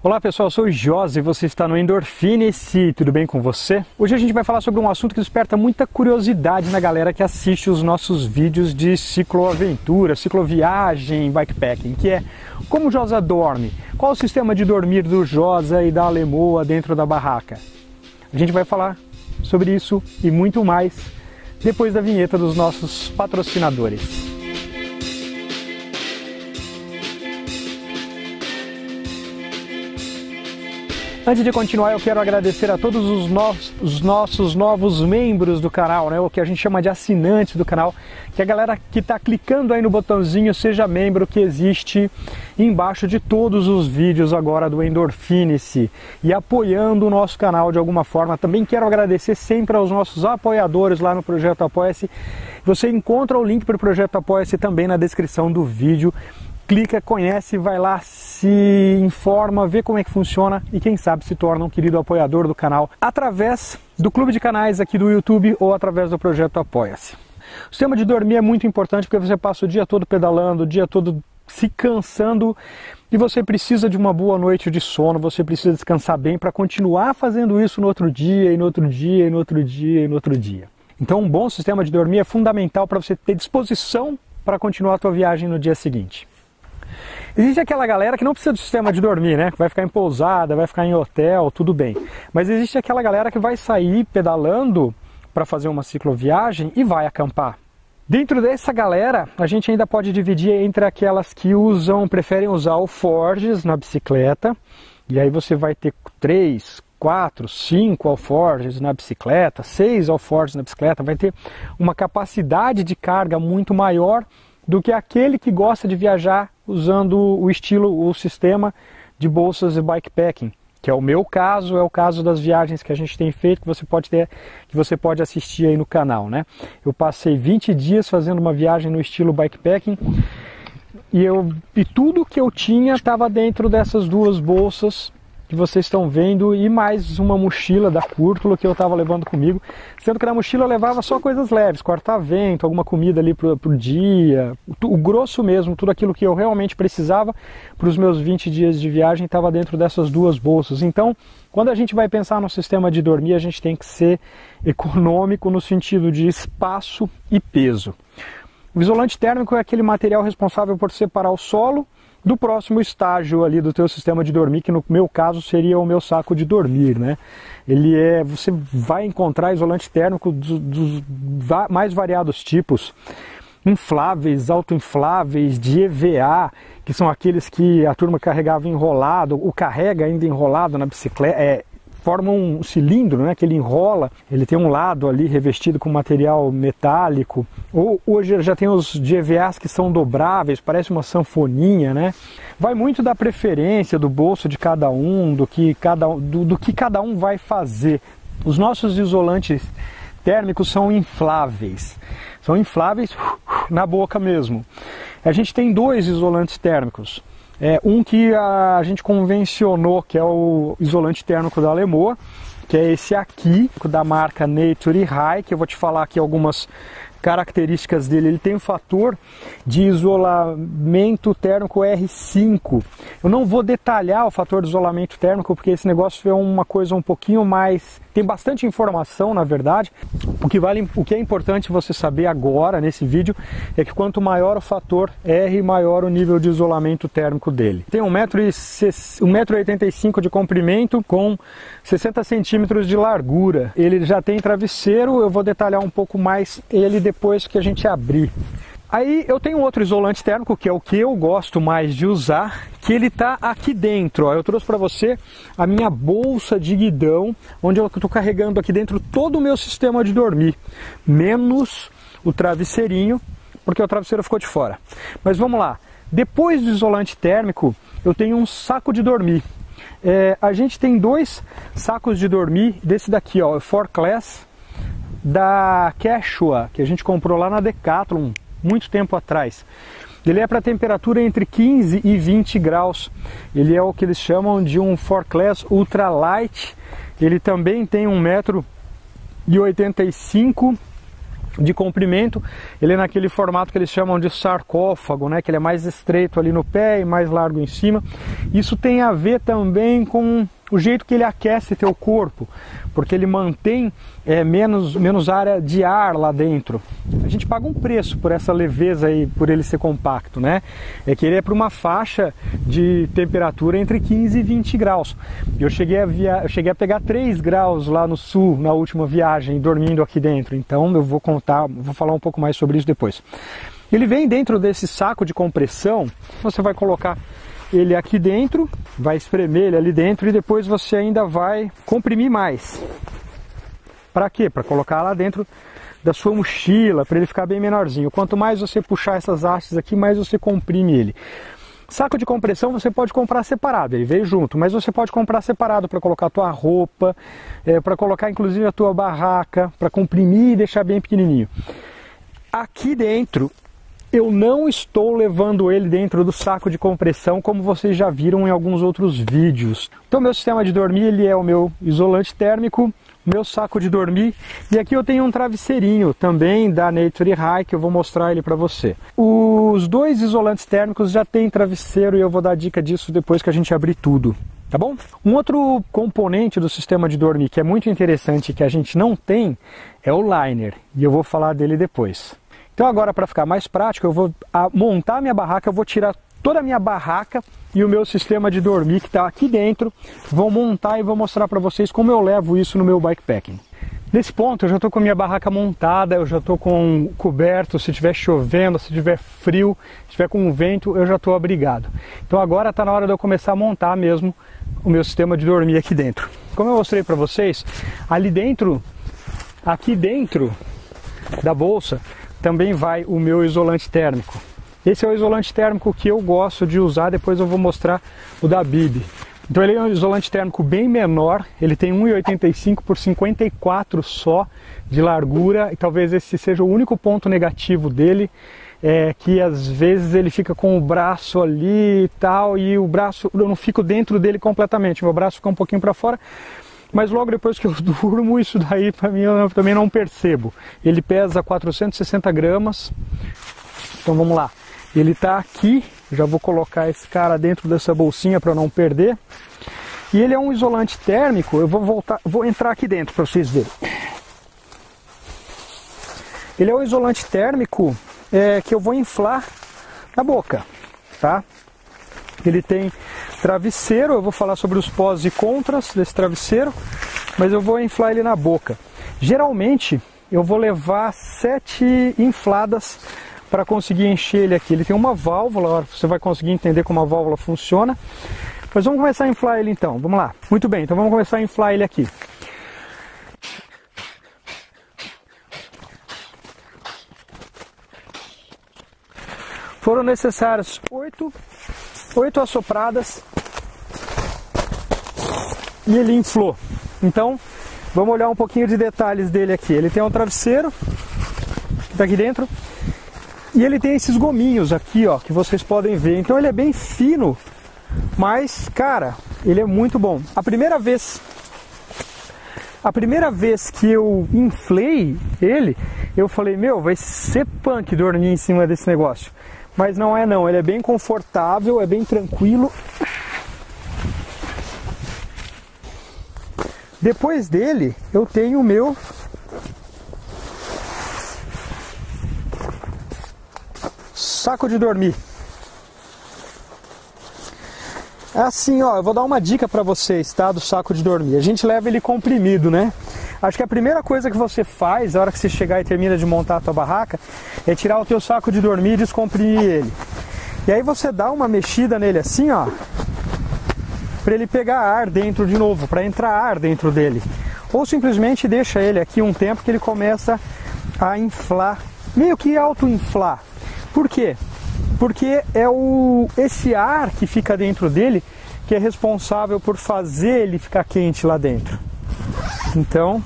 Olá pessoal, eu sou o Josi e você está no Endorfine-se, tudo bem com você? Hoje a gente vai falar sobre um assunto que desperta muita curiosidade na galera que assiste os nossos vídeos de cicloaventura, cicloviagem, bikepacking, que é como o Josa dorme, qual o sistema de dormir do Josa e da Alemoa dentro da barraca. A gente vai falar sobre isso e muito mais depois da vinheta dos nossos patrocinadores. Antes de continuar, eu quero agradecer a todos os nossos novos membros do canal, né? O que a gente chama de assinantes do canal, que é a galera que está clicando aí no botãozinho Seja Membro, que existe embaixo de todos os vídeos agora do Endorfine-se e apoiando o nosso canal de alguma forma. Também quero agradecer sempre aos nossos apoiadores lá no Projeto Apoia-se. Você encontra o link para o Projeto Apoia-se também na descrição do vídeo. Clica, conhece, vai lá, se informa, vê como é que funciona e quem sabe se torna um querido apoiador do canal através do clube de canais aqui do YouTube ou através do Projeto Apoia-se. O sistema de dormir é muito importante porque você passa o dia todo pedalando, o dia todo se cansando e você precisa de uma boa noite de sono, você precisa descansar bem para continuar fazendo isso no outro dia, e no outro dia, e no outro dia, e no outro dia. Então um bom sistema de dormir é fundamental para você ter disposição para continuar a tua viagem no dia seguinte. Existe aquela galera que não precisa do sistema de dormir, né? Que vai ficar em pousada, vai ficar em hotel, tudo bem. Mas existe aquela galera que vai sair pedalando para fazer uma cicloviagem e vai acampar. Dentro dessa galera, a gente ainda pode dividir entre aquelas que preferem usar alforjes na bicicleta. E aí você vai ter 3, 4, 5 alforjes na bicicleta, 6 alforjes na bicicleta. Vai ter uma capacidade de carga muito maior do que aquele que gosta de viajar usando o sistema de bolsas de bikepacking, que é o meu caso, é o caso das viagens que a gente tem feito, que você pode assistir aí no canal, né? Eu passei 20 dias fazendo uma viagem no estilo bikepacking e tudo que eu tinha estava dentro dessas duas bolsas que vocês estão vendo e mais uma mochila da Curtulo que eu estava levando comigo, sendo que na mochila eu levava só coisas leves, corta-vento, alguma comida ali pro dia, o grosso mesmo, tudo aquilo que eu realmente precisava para os meus 20 dias de viagem estava dentro dessas duas bolsas. Então, quando a gente vai pensar no sistema de dormir, a gente tem que ser econômico no sentido de espaço e peso. O isolante térmico é aquele material responsável por separar o solo do próximo estágio ali do teu sistema de dormir, que no meu caso seria o meu saco de dormir, né? Você vai encontrar isolante térmico dos mais variados tipos, infláveis, autoinfláveis, de EVA, que são aqueles que a turma carregava enrolado, ou carrega ainda enrolado na bicicleta, forma um cilindro, né, que ele enrola, ele tem um lado ali revestido com material metálico, ou hoje já tem os de EVAs que são dobráveis, parece uma sanfoninha, né? Vai muito da preferência do bolso de cada um, do que cada um vai fazer. Os nossos isolantes térmicos são infláveis na boca mesmo. A gente tem 2 isolantes térmicos. Um que a gente convencionou, que é o isolante térmico da Alemoa, que é esse aqui, da marca Nature High, que eu vou te falar aqui algumas características dele. Ele tem um fator de isolamento térmico R5. Eu não vou detalhar o fator de isolamento térmico, porque esse negócio é uma coisa um pouquinho mais... Tem bastante informação, na verdade. O que é importante você saber agora, nesse vídeo, é que quanto maior o fator R, maior o nível de isolamento térmico dele. Tem 1,85 m de comprimento com 60 centímetros de largura. Ele já tem travesseiro, eu vou detalhar um pouco mais ele depois que a gente abrir. Aí eu tenho outro isolante térmico, que é o que eu gosto mais de usar, que ele está aqui dentro. Ó. Eu trouxe para você a minha bolsa de guidão, onde eu estou carregando aqui dentro todo o meu sistema de dormir, menos o travesseirinho, porque o travesseiro ficou de fora. Mas vamos lá, depois do isolante térmico, eu tenho um saco de dormir. A gente tem 2 sacos de dormir, desse daqui, ó, o 4Class, da Quechua, que a gente comprou lá na Decathlon, muito tempo atrás. Ele é para temperatura entre 15 e 20 graus. Ele é o que eles chamam de um 4Class Ultra Light. Ele também tem 1,85 m de comprimento, ele é naquele formato que eles chamam de sarcófago, né? Que ele é mais estreito ali no pé e mais largo em cima. Isso tem a ver também com o jeito que ele aquece teu corpo, porque ele mantém menos área de ar lá dentro. A gente paga um preço por essa leveza aí, por ele ser compacto, né? É que ele é para uma faixa de temperatura entre 15 e 20 graus. Eu cheguei a pegar 3 graus lá no sul na última viagem, dormindo aqui dentro. Então eu vou falar um pouco mais sobre isso depois. Ele vem dentro desse saco de compressão. Você vai colocar ele aqui dentro, vai espremer ele ali dentro e depois você ainda vai comprimir mais. Para quê? Para colocar lá dentro da sua mochila, para ele ficar bem menorzinho. Quanto mais você puxar essas hastes aqui, mais você comprime ele. Saco de compressão você pode comprar separado, ele veio junto, mas você pode comprar separado para colocar a tua roupa, para colocar inclusive a tua barraca, para comprimir e deixar bem pequenininho. Aqui dentro, eu não estou levando ele dentro do saco de compressão, como vocês já viram em alguns outros vídeos. Então meu sistema de dormir, ele é o meu isolante térmico, meu saco de dormir, e aqui eu tenho um travesseirinho também da Nature High, que eu vou mostrar ele para você. Os dois isolantes térmicos já tem travesseiro e eu vou dar dica disso depois que a gente abrir tudo. Tá bom? Um outro componente do sistema de dormir que é muito interessante, que a gente não tem, é o liner, e eu vou falar dele depois. Então agora, para ficar mais prático, eu vou montar a minha barraca, eu vou tirar toda a minha barraca e o meu sistema de dormir que está aqui dentro, vou montar e vou mostrar para vocês como eu levo isso no meu bikepacking. Nesse ponto eu já estou com a minha barraca montada, eu já estou com coberto, se estiver chovendo, se estiver frio, se estiver com vento, eu já estou abrigado. Então agora está na hora de eu começar a montar mesmo o meu sistema de dormir aqui dentro. Como eu mostrei para vocês, ali dentro, aqui dentro da bolsa, também vai o meu isolante térmico. Esse é o isolante térmico que eu gosto de usar, depois eu vou mostrar o da Bibe. Então ele é um isolante térmico bem menor, ele tem 1,85 por 54 só de largura, e talvez esse seja o único ponto negativo dele, que às vezes ele fica com o braço ali e tal, e o braço, eu não fico dentro dele completamente, meu braço fica um pouquinho para fora, mas logo depois que eu durmo, isso daí para mim eu também não percebo. Ele pesa 460 gramas, então vamos lá. Ele está aqui, já vou colocar esse cara dentro dessa bolsinha para não perder. E ele é um isolante térmico, eu vou entrar aqui dentro para vocês verem. Ele é um isolante térmico que eu vou inflar na boca, tá? Ele tem travesseiro, eu vou falar sobre os pós e contras desse travesseiro, mas eu vou inflar ele na boca. Geralmente eu vou levar 7 infladas para conseguir encher ele aqui. Ele tem uma válvula, você vai conseguir entender como a válvula funciona. Mas vamos começar a inflar ele então, vamos lá. Muito bem, então vamos começar a inflar ele aqui. Foram necessárias 8 assopradas e ele inflou. Então, vamos olhar um pouquinho de detalhes dele aqui. Ele tem um travesseiro que está aqui dentro e ele tem esses gominhos aqui, ó, que vocês podem ver. Então ele é bem fino, mas, cara, ele é muito bom. A primeira vez que eu inflei ele, eu falei, meu, vai ser punk dormir em cima desse negócio. Mas não é não, ele é bem confortável, é bem tranquilo. Depois dele, eu tenho o meu saco de dormir. Assim, ó, eu vou dar uma dica para vocês, tá, do saco de dormir. A gente leva ele comprimido, né? Acho que a primeira coisa que você faz, na hora que você chegar e termina de montar a tua barraca, é tirar o teu saco de dormir e descomprimir ele. E aí você dá uma mexida nele assim, ó, para ele pegar ar dentro de novo, para entrar ar dentro dele. Ou simplesmente deixa ele aqui um tempo que ele começa a inflar, meio que auto-inflar. Por quê? Porque é esse ar que fica dentro dele que é responsável por fazer ele ficar quente lá dentro. Então,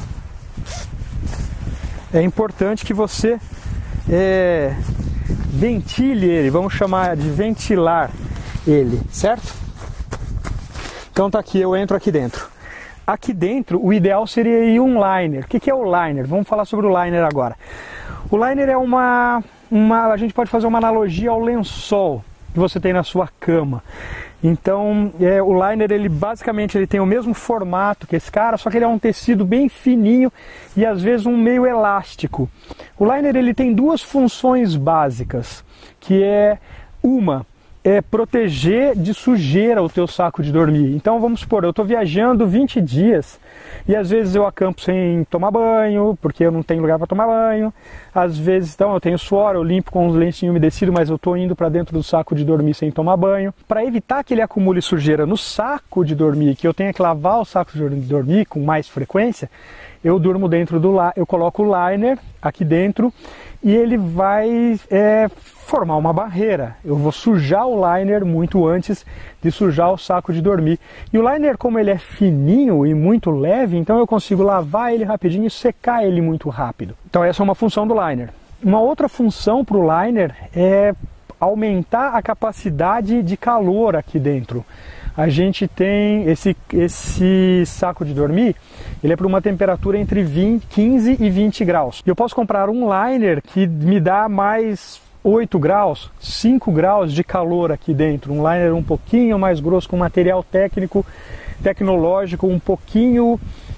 é importante que você ventile ele, vamos chamar de ventilar ele, certo? Então tá aqui, eu entro aqui dentro. aqui dentro o ideal seria ir um liner. O que é o liner? Vamos falar sobre o liner agora. O liner é a gente pode fazer uma analogia ao lençol que você tem na sua cama. Então, o liner, ele basicamente ele tem o mesmo formato que esse cara, só que ele é um tecido bem fininho e às vezes um meio elástico. O liner, ele tem duas funções básicas, que é proteger de sujeira o teu saco de dormir. Então vamos supor, eu estou viajando 20 dias e às vezes eu acampo sem tomar banho, porque eu não tenho lugar para tomar banho. Às vezes então eu tenho suor, eu limpo com um lencinho umedecido, mas eu estou indo para dentro do saco de dormir sem tomar banho. Para evitar que ele acumule sujeira no saco de dormir, que eu tenha que lavar o saco de dormir com mais frequência, eu durmo dentro eu coloco o liner aqui dentro e ele vai formar uma barreira. Eu vou sujar o liner muito antes de sujar o saco de dormir. E o liner, como ele é fininho e muito leve, então eu consigo lavar ele rapidinho e secar ele muito rápido. Então essa é uma função do liner. Uma outra função para o liner é aumentar a capacidade de calor aqui dentro. A gente tem esse saco de dormir, ele é para uma temperatura entre 15 e 20 graus. Eu posso comprar um liner que me dá mais 8 graus, 5 graus de calor aqui dentro. Um liner um pouquinho mais grosso, com material tecnológico um pouquinho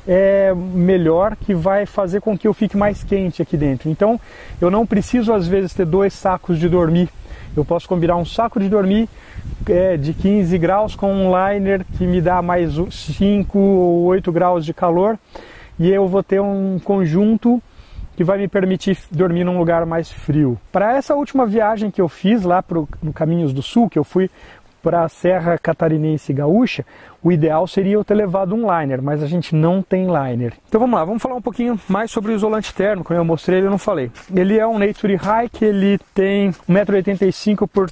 melhor, que vai fazer com que eu fique mais quente aqui dentro. Então eu não preciso às vezes ter 2 sacos de dormir. Eu posso combinar um saco de dormir de 15 graus com um liner que me dá mais 5 ou 8 graus de calor, e eu vou ter um conjunto que vai me permitir dormir num lugar mais frio. Para essa última viagem que eu fiz lá no Caminhos do Sul, que eu fui para a Serra Catarinense Gaúcha, o ideal seria eu ter levado um liner, mas a gente não tem liner. Então vamos lá, vamos falar um pouquinho mais sobre o isolante térmico. Como eu mostrei, eu não falei. Ele é um Nature Hike, ele tem 1,85 m por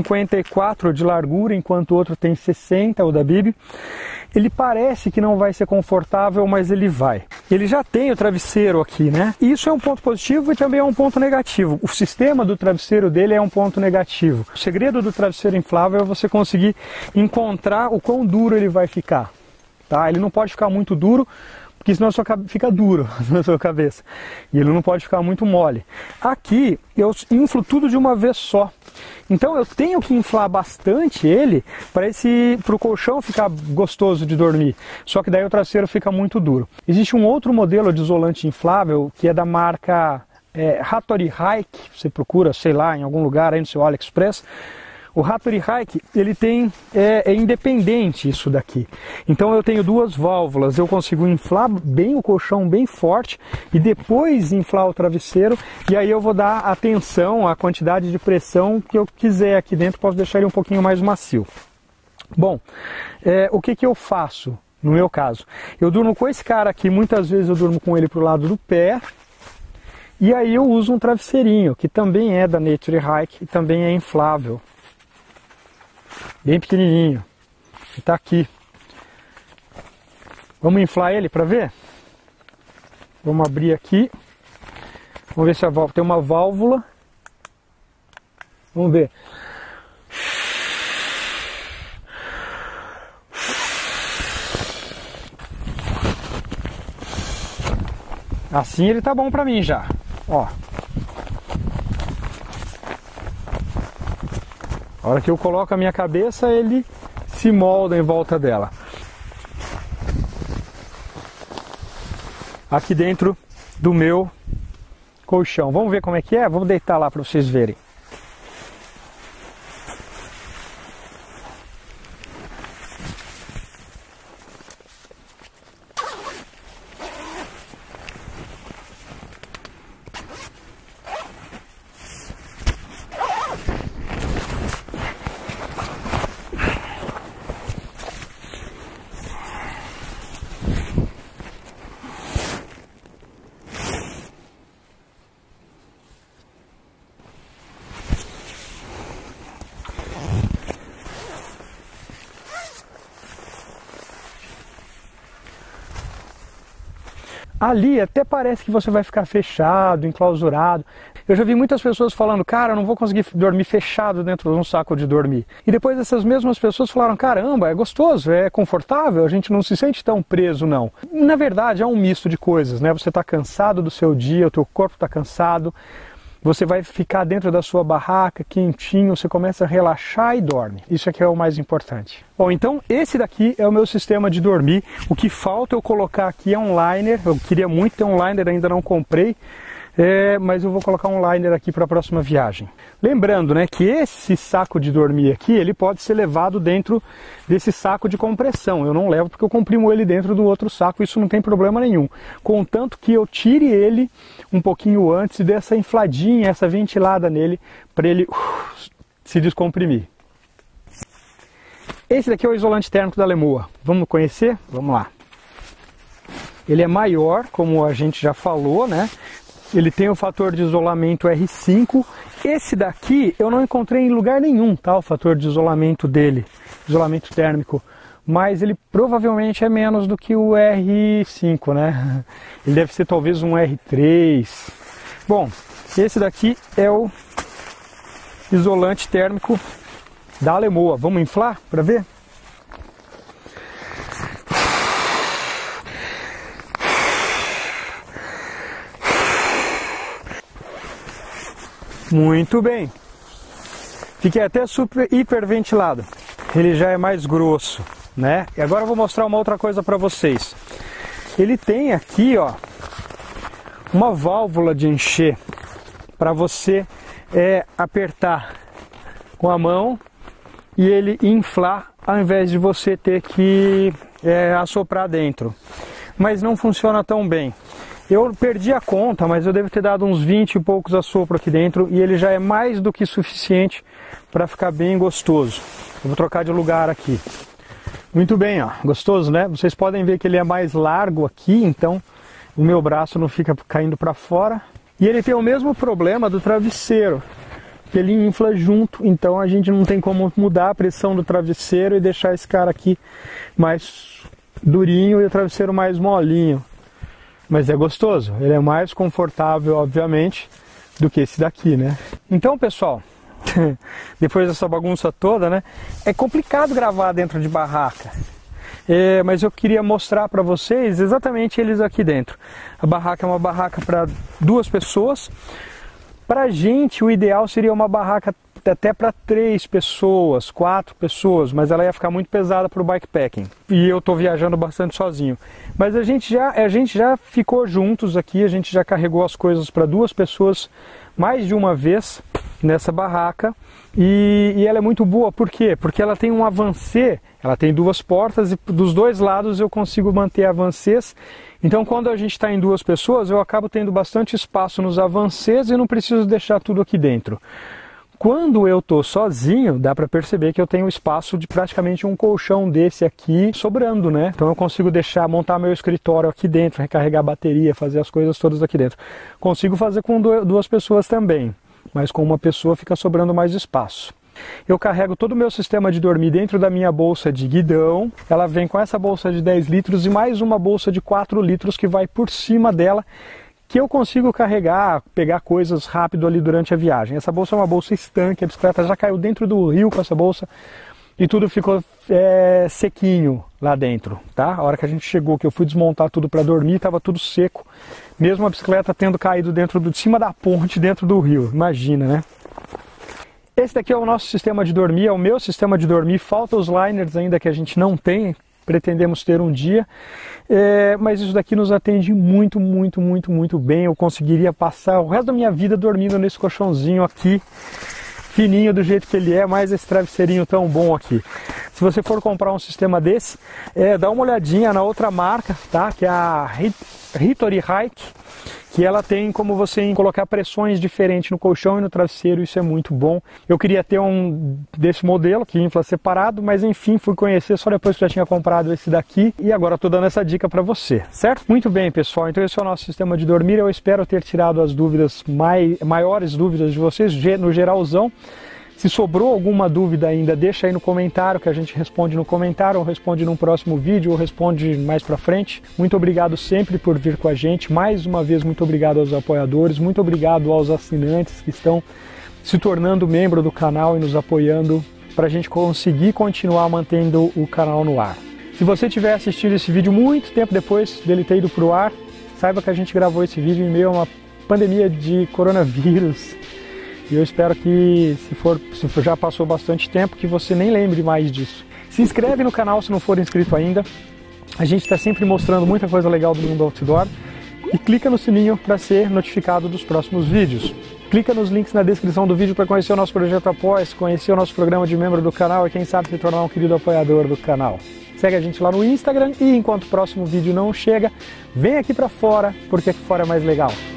54 m de largura, enquanto o outro tem 60, o da Bibi. Ele parece que não vai ser confortável, mas ele vai. Ele já tem o travesseiro aqui, né? Isso é um ponto positivo e também é um ponto negativo. O sistema do travesseiro dele é um ponto negativo. O segredo do travesseiro inflável é você conseguir encontrar o quão duro ele vai ficar, tá? Ele não pode ficar muito duro, porque senão fica duro na sua cabeça. E ele não pode ficar muito mole. Aqui eu inflo tudo de uma vez só. Então eu tenho que inflar bastante ele para o colchão ficar gostoso de dormir. Só que daí o travesseiro fica muito duro. Existe um outro modelo de isolante inflável que é da marca Hattori Hike. Você procura, sei lá, em algum lugar aí no seu AliExpress. O Hattori Hike, ele tem, é independente isso daqui. Então eu tenho 2 válvulas, eu consigo inflar bem o colchão bem forte e depois inflar o travesseiro, e aí eu vou dar a tensão, a quantidade de pressão que eu quiser aqui dentro, posso deixar ele um pouquinho mais macio. Bom, o que eu faço no meu caso? Eu durmo com esse cara aqui, muitas vezes eu durmo com ele pro lado do pé, e aí eu uso um travesseirinho, que também é da Nature Hike e também é inflável. Bem pequenininho, está aqui. Vamos inflar ele para ver? Vamos abrir aqui. Vamos ver se a válvula tem uma válvula. Vamos ver. Assim ele tá bom para mim já. Ó. A hora que eu coloco a minha cabeça, ele se molda em volta dela. Aqui dentro do meu colchão. Vamos ver como é que é? Vamos deitar lá para vocês verem. ali até parece que você vai ficar fechado, enclausurado. Eu já vi muitas pessoas falando, cara, eu não vou conseguir dormir fechado dentro de um saco de dormir. E depois essas mesmas pessoas falaram, caramba, é gostoso, é confortável, a gente não se sente tão preso não. Na verdade é um misto de coisas, né? Você está cansado do seu dia, o teu corpo está cansado, você vai ficar dentro da sua barraca, quentinho, você começa a relaxar e dorme. Isso aqui é o mais importante. Bom, então esse daqui é o meu sistema de dormir. O que falta eu colocar aqui é um liner. Eu queria muito ter um liner, ainda não comprei. Mas eu vou colocar um liner aqui para a próxima viagem. Lembrando, né, que esse saco de dormir aqui, ele pode ser levado dentro desse saco de compressão. Eu não levo porque eu comprimo ele dentro do outro saco, isso não tem problema nenhum. Contanto que eu tire ele um pouquinho antes e dê essa infladinha, essa ventilada nele, para ele se descomprimir. Esse daqui é o isolante térmico da Lemoa. Vamos conhecer? Vamos lá. Ele é maior, como a gente já falou, né? Ele tem o fator de isolamento R5. Esse daqui eu não encontrei em lugar nenhum, tá? O fator de isolamento dele, isolamento térmico. Mas ele provavelmente é menos do que o R5, né? Ele deve ser talvez um R3. Bom, esse daqui é o isolante térmico da Lemoa. Vamos inflar para ver? Muito bem. Fiquei até super hiperventilado. Ele já é mais grosso, né? E agora eu vou mostrar uma outra coisa para vocês. Ele tem aqui, ó, uma válvula de encher para você apertar com a mão e ele inflar ao invés de você ter que assoprar dentro. Mas não funciona tão bem. Eu perdi a conta, mas eu devo ter dado uns 20 e poucos assopros aqui dentro e ele já é mais do que suficiente para ficar bem gostoso. Eu vou trocar de lugar aqui. Muito bem, ó, gostoso, né? Vocês podem ver que ele é mais largo aqui, então o meu braço não fica caindo para fora. E ele tem o mesmo problema do travesseiro, que ele infla junto, então a gente não tem como mudar a pressão do travesseiro e deixar esse cara aqui mais durinho e o travesseiro mais molinho. Mas é gostoso, ele é mais confortável, obviamente, do que esse daqui, né? Então, pessoal, depois dessa bagunça toda, né? É complicado gravar dentro de barraca. Mas eu queria mostrar para vocês exatamente eles aqui dentro. A barraca é uma barraca para 2 pessoas. Pra gente, o ideal seria uma barraca até para 3 pessoas, 4 pessoas, mas ela ia ficar muito pesada para o bikepacking. E eu estou viajando bastante sozinho. Mas a gente já ficou juntos aqui, a gente já carregou as coisas para 2 pessoas mais de uma vez nessa barraca. E ela é muito boa, por quê? Porque ela tem um avancê, ela tem 2 portas e dos 2 lados eu consigo manter avancês. Então quando a gente está em 2 pessoas, eu acabo tendo bastante espaço nos avancês e não preciso deixar tudo aqui dentro. Quando eu estou sozinho, dá para perceber que eu tenho espaço de praticamente um colchão desse aqui sobrando, né? Então eu consigo montar meu escritório aqui dentro, recarregar a bateria, fazer as coisas todas aqui dentro. Consigo fazer com 2 pessoas também, mas com uma pessoa fica sobrando mais espaço. Eu carrego todo o meu sistema de dormir dentro da minha bolsa de guidão. Ela vem com essa bolsa de 10 litros e mais uma bolsa de 4 litros que vai por cima dela, que eu consigo carregar, pegar coisas rápido ali durante a viagem. Essa bolsa é uma bolsa estanque, a bicicleta já caiu dentro do rio com essa bolsa e tudo ficou sequinho lá dentro, tá? A hora que a gente chegou, que eu fui desmontar tudo para dormir, estava tudo seco, mesmo a bicicleta tendo caído de cima da ponte, dentro do rio, imagina, né? Esse daqui é o nosso sistema de dormir, é o meu sistema de dormir, falta os liners ainda que a gente não tem, pretendemos ter um dia, mas isso daqui nos atende muito, muito, muito, muito bem. Eu conseguiria passar o resto da minha vida dormindo nesse colchãozinho aqui, fininho do jeito que ele é, mais esse travesseirinho tão bom aqui. Se você for comprar um sistema desse, dá uma olhadinha na outra marca, tá? Que é a Hitori Hike, que ela tem como você colocar pressões diferentes no colchão e no travesseiro, isso é muito bom. Eu queria ter um desse modelo que infla separado, mas enfim, fui conhecer só depois que já tinha comprado esse daqui e agora estou dando essa dica para você, certo? Muito bem, pessoal, então esse é o nosso sistema de dormir. Eu espero ter tirado as dúvidas, maiores dúvidas de vocês, no geralzão. Se sobrou alguma dúvida ainda, deixa aí no comentário que a gente responde no comentário, ou responde num próximo vídeo, ou responde mais pra frente. Muito obrigado sempre por vir com a gente. Mais uma vez, muito obrigado aos apoiadores, muito obrigado aos assinantes que estão se tornando membro do canal e nos apoiando para a gente conseguir continuar mantendo o canal no ar. Se você estiver assistindo esse vídeo muito tempo depois dele ter ido para o ar, saiba que a gente gravou esse vídeo em meio a uma pandemia de coronavírus. E eu espero que, se já passou bastante tempo, que você nem lembre mais disso. Se inscreve no canal se não for inscrito ainda. A gente está sempre mostrando muita coisa legal do mundo outdoor. E clica no sininho para ser notificado dos próximos vídeos. Clica nos links na descrição do vídeo para conhecer o nosso projeto Apoia-se, conhecer o nosso programa de membro do canal e quem sabe se tornar um querido apoiador do canal. Segue a gente lá no Instagram e enquanto o próximo vídeo não chega, vem aqui para fora, porque aqui fora é mais legal.